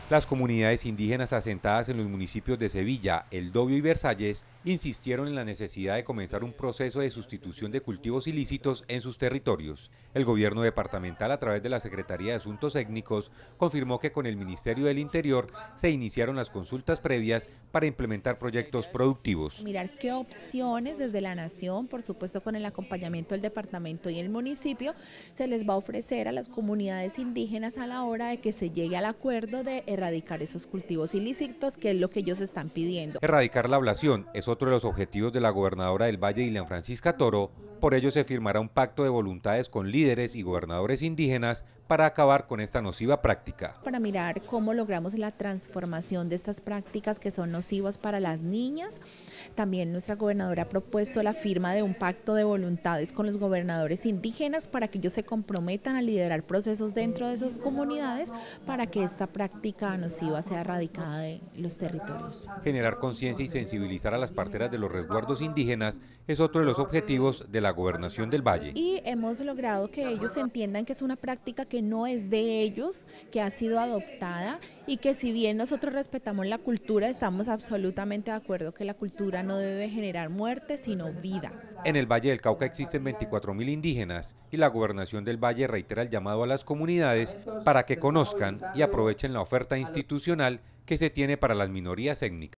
Las comunidades indígenas asentadas en los municipios de Sevilla, El Dobio y Versalles insistieron en la necesidad de comenzar un proceso de sustitución de cultivos ilícitos en sus territorios. El gobierno departamental, a través de la Secretaría de Asuntos Étnicos, confirmó que con el Ministerio del Interior se iniciaron las consultas previas para implementar proyectos productivos. Mirar qué opciones desde la nación, por supuesto con el acompañamiento del departamento y el municipio, se les va a ofrecer a las comunidades indígenas a la hora de que se llegue al acuerdo de erradicar esos cultivos ilícitos, que es lo que ellos están pidiendo. Erradicar la ablación es otro de los objetivos de la gobernadora del Valle, Dilian Francisca Toro. Por ello se firmará un pacto de voluntades con líderes y gobernadores indígenas para acabar con esta nociva práctica. Para mirar cómo logramos la transformación de estas prácticas que son nocivas para las niñas. También nuestra gobernadora ha propuesto la firma de un pacto de voluntades con los gobernadores indígenas para que ellos se comprometan a liderar procesos dentro de sus comunidades para que esta práctica nociva sea erradicada de los territorios. Generar conciencia y sensibilizar a las parteras de los resguardos indígenas es otro de los objetivos de la gobernación del Valle. Y hemos logrado que ellos entiendan que es una práctica que no es de ellos, que ha sido adoptada y que si bien nosotros respetamos la cultura, estamos absolutamente de acuerdo que la cultura no debe generar muerte, sino vida. En el Valle del Cauca existen 24.000 indígenas y la gobernación del Valle reitera el llamado a las comunidades para que conozcan y aprovechen la oferta institucional que se tiene para las minorías étnicas.